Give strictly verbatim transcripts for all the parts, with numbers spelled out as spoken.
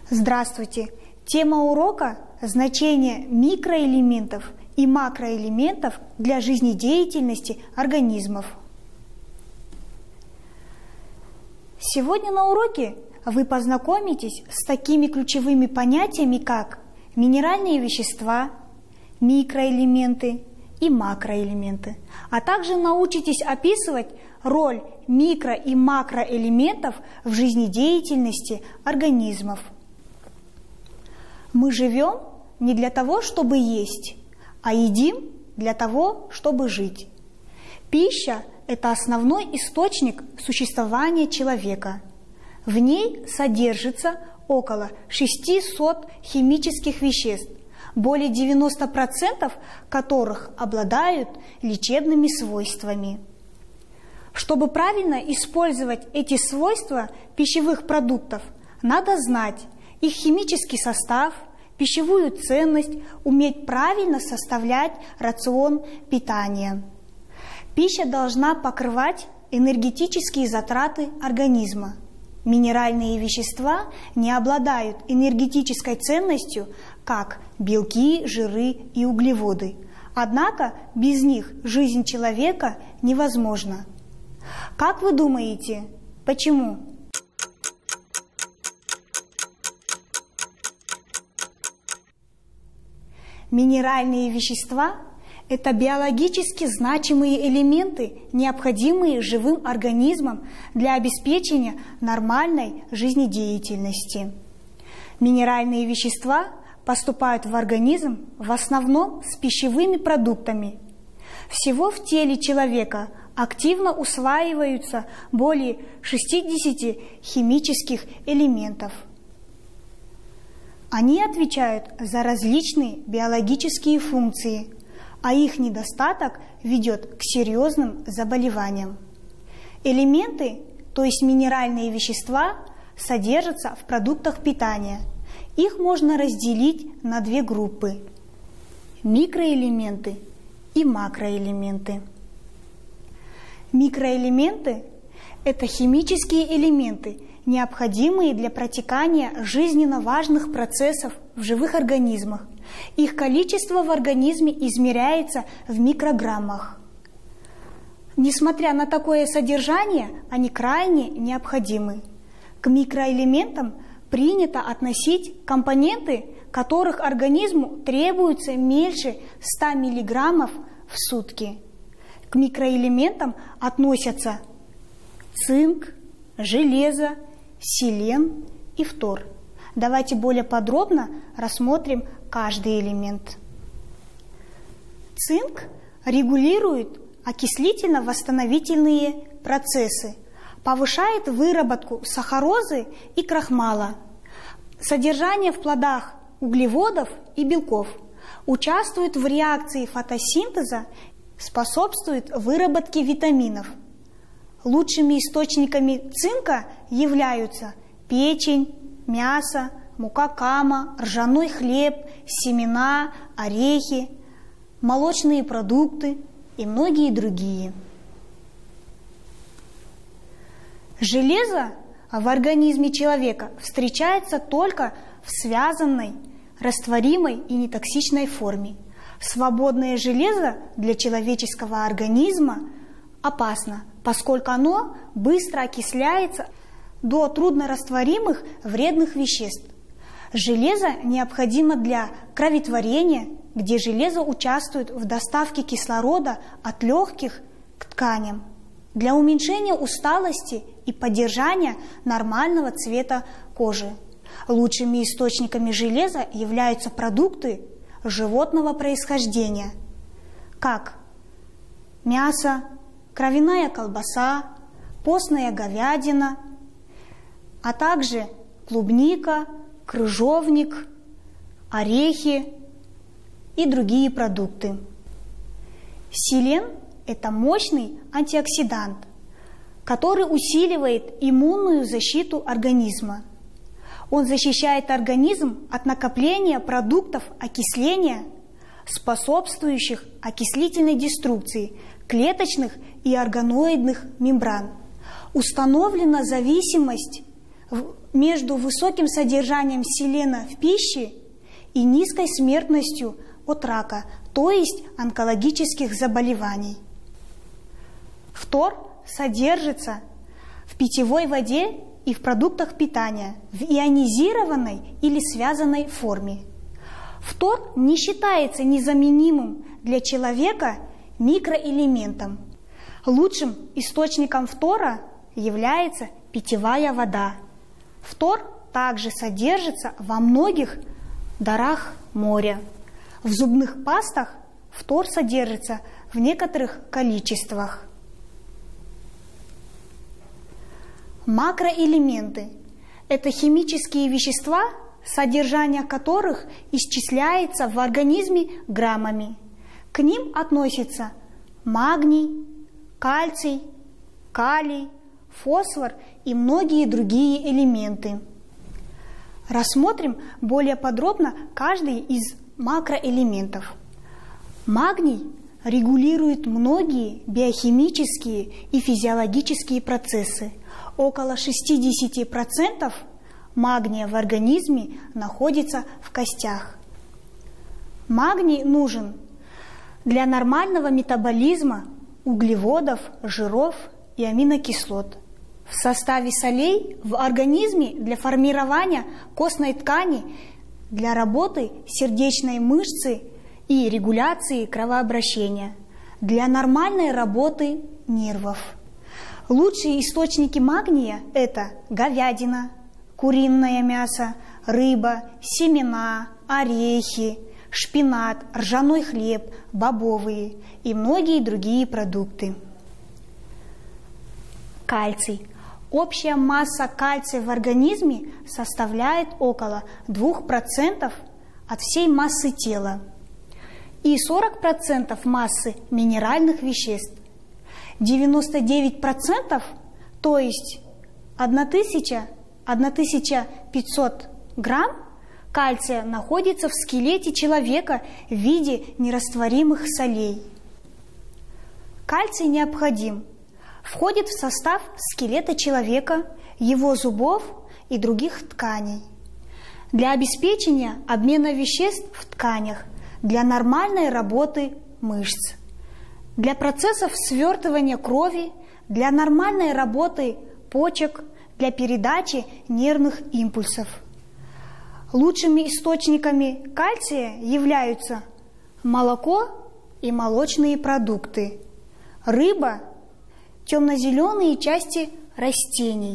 Здравствуйте! Тема урока – значение микроэлементов и макроэлементов для жизнедеятельности организмов. Сегодня на уроке вы познакомитесь с такими ключевыми понятиями, как минеральные вещества, микроэлементы и макроэлементы, а также научитесь описывать роль микро- и макроэлементов в жизнедеятельности организмов. Мы живем не для того, чтобы есть, а едим для того, чтобы жить. Пища – это основной источник существования человека. В ней содержится около шестисот химических веществ, более девяноста процентов которых обладают лечебными свойствами. Чтобы правильно использовать эти свойства пищевых продуктов, надо знать их химический состав, пищевую ценность, уметь правильно составлять рацион питания. Пища должна покрывать энергетические затраты организма. Минеральные вещества не обладают энергетической ценностью, как белки, жиры и углеводы. Однако без них жизнь человека невозможна. Как вы думаете, почему? Минеральные вещества – это биологически значимые элементы, необходимые живым организмам для обеспечения нормальной жизнедеятельности. Минеральные вещества поступают в организм в основном с пищевыми продуктами. Всего в теле человека активно усваиваются более шестидесяти химических элементов. Они отвечают за различные биологические функции, а их недостаток ведет к серьезным заболеваниям. Элементы, то есть минеральные вещества, содержатся в продуктах питания. Их можно разделить на две группы – микроэлементы и макроэлементы. Микроэлементы – это химические элементы, необходимые для протекания жизненно важных процессов в живых организмах. Их количество в организме измеряется в микрограммах. Несмотря на такое содержание, они крайне необходимы. К микроэлементам принято относить компоненты, которых организму требуется меньше ста миллиграммов в сутки. К микроэлементам относятся цинк, железо, селен и фтор. Давайте более подробно рассмотрим каждый элемент. Цинк регулирует окислительно-восстановительные процессы, повышает выработку сахарозы и крахмала, содержание в плодах углеводов и белков, участвует в реакции фотосинтеза, способствует выработке витаминов. Лучшими источниками цинка являются печень, мясо, мука кама, ржаной хлеб, семена, орехи, молочные продукты и многие другие. Железо в организме человека встречается только в связанной, растворимой и нетоксичной форме. Свободное железо для человеческого организма опасно, поскольку оно быстро окисляется до труднорастворимых вредных веществ. Железо необходимо для кроветворения, где железо участвует в доставке кислорода от легких к тканям, для уменьшения усталости и поддержания нормального цвета кожи. Лучшими источниками железа являются продукты животного происхождения, как мясо, кровяная колбаса, постная говядина, а также клубника, крыжовник, орехи и другие продукты. Селен – это мощный антиоксидант, который усиливает иммунную защиту организма. Он защищает организм от накопления продуктов окисления, способствующих окислительной деструкции клеточных и органоидных мембран. Установлена зависимость между высоким содержанием селена в пище и низкой смертностью от рака, то есть онкологических заболеваний. Фтор содержится в питьевой воде и в продуктах питания в ионизированной или связанной форме. Фтор не считается незаменимым для человека микроэлементом. Лучшим источником фтора является питьевая вода. Фтор также содержится во многих дарах моря. В зубных пастах фтор содержится в некоторых количествах. Макроэлементы – это химические вещества, содержание которых исчисляется в организме граммами. К ним относятся магний, кальций, калий, фосфор и многие другие элементы. Рассмотрим более подробно каждый из макроэлементов. Магний регулирует многие биохимические и физиологические процессы. Около шестидесяти процентов магния в организме находится в костях. Магний нужен для нормального метаболизма углеводов, жиров и аминокислот. В составе солей в организме для формирования костной ткани, для работы сердечной мышцы и регуляции кровообращения, для нормальной работы нервов. Лучшие источники магния – это говядина, куриное мясо, рыба, семена, орехи, шпинат, ржаной хлеб, бобовые и многие другие продукты. Кальций. Общая масса кальция в организме составляет около двух процентов от всей массы тела и сорок процентов массы минеральных веществ. девяносто девять процентов, то есть тысяча пятьсот грамм кальция находится в скелете человека в виде нерастворимых солей. Кальций необходим. Входит в состав скелета человека, его зубов и других тканей. Для обеспечения обмена веществ в тканях, для нормальной работы мышц, для процессов свертывания крови, для нормальной работы почек, для передачи нервных импульсов. Лучшими источниками кальция являются молоко и молочные продукты, рыба, темно-зеленые части растений.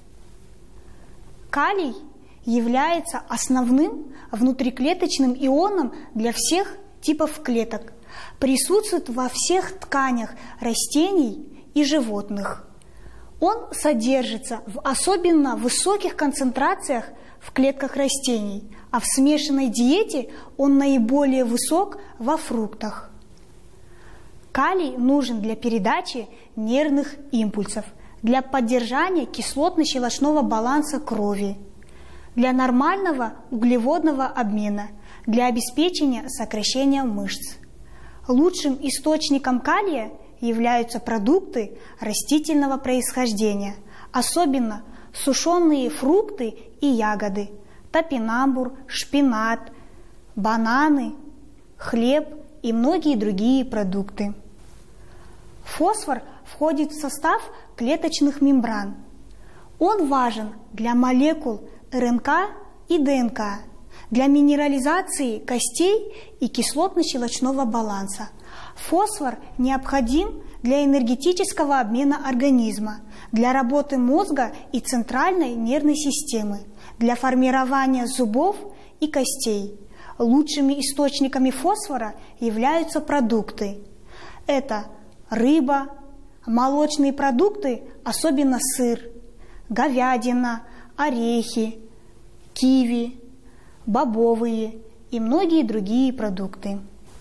Калий является основным внутриклеточным ионом для всех типов клеток, присутствует во всех тканях растений и животных. Он содержится в особенно высоких концентрациях в клетках растений, а в смешанной диете он наиболее высок во фруктах. Калий нужен для передачи нервных импульсов, для поддержания кислотно-щелочного баланса крови, для нормального углеводного обмена, для обеспечения сокращения мышц. Лучшим источником калия являются продукты растительного происхождения, особенно сушеные фрукты и ягоды, топинамбур, шпинат, бананы, хлеб и многие другие продукты. Фосфор входит в состав клеточных мембран. Он важен для молекул эр эн ка и дэ эн ка, для минерализации костей и кислотно-щелочного баланса. Фосфор необходим для энергетического обмена организма, для работы мозга и центральной нервной системы, для формирования зубов и костей. Лучшими источниками фосфора являются продукты. Это рыба, молочные продукты, особенно сыр, говядина, орехи, киви, бобовые и многие другие продукты.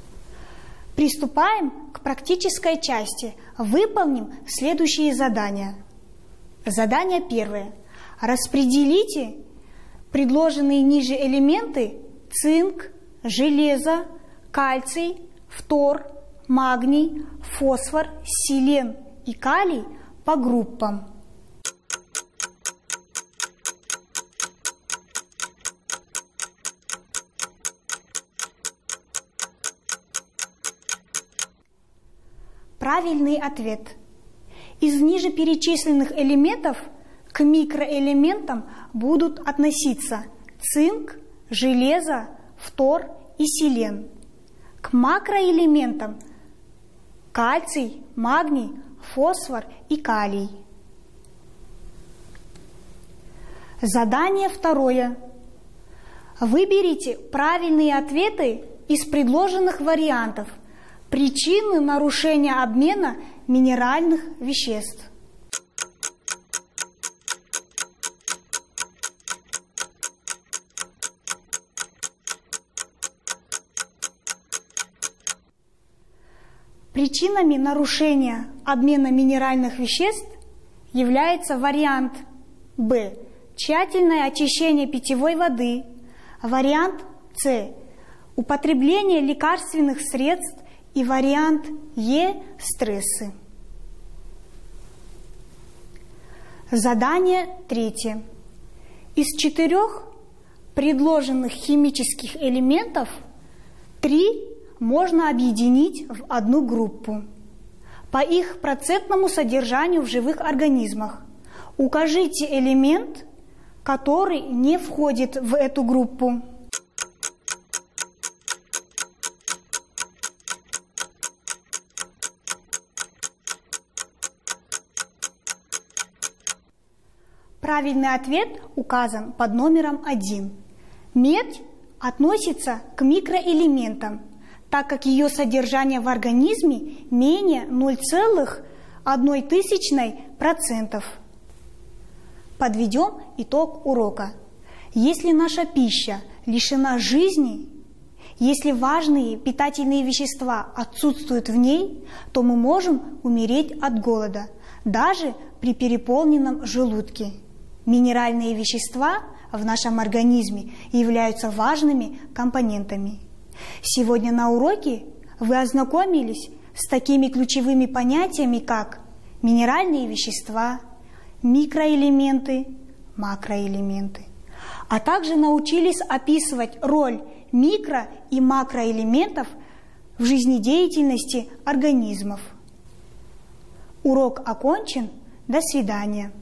Приступаем к практической части. Выполним следующие задания. Задание первое. Распределите предложенные ниже элементы цинк, железо, кальций, фтор, магний, фосфор, селен и калий по группам. правильный ответ. Из ниже перечисленных элементов к микроэлементам будут относиться цинк, железо, фтор и селен. К макроэлементам – кальций, магний, фосфор и калий. Задание второе. Выберите правильные ответы из предложенных вариантов. Причины нарушения обмена минеральных веществ. Причинами нарушения обмена минеральных веществ является вариант Б – тщательное очищение питьевой воды, вариант С – употребление лекарственных средств и вариант Е – стрессы. Задание третье. Из четырех предложенных химических элементов три можно объединить в одну группу по их процентному содержанию в живых организмах. Укажите элемент, который не входит в эту группу. Правильный ответ указан под номером один. Медь относится к микроэлементам, так как ее содержание в организме менее ноль целых одна тысячная процента. Подведем итог урока. Если наша пища лишена жизни, если важные питательные вещества отсутствуют в ней, то мы можем умереть от голода, даже при переполненном желудке. Минеральные вещества в нашем организме являются важными компонентами. Сегодня на уроке вы ознакомились с такими ключевыми понятиями, как минеральные вещества, микроэлементы, макроэлементы, а также научились описывать роль микро- и макроэлементов в жизнедеятельности организмов. Урок окончен. До свидания.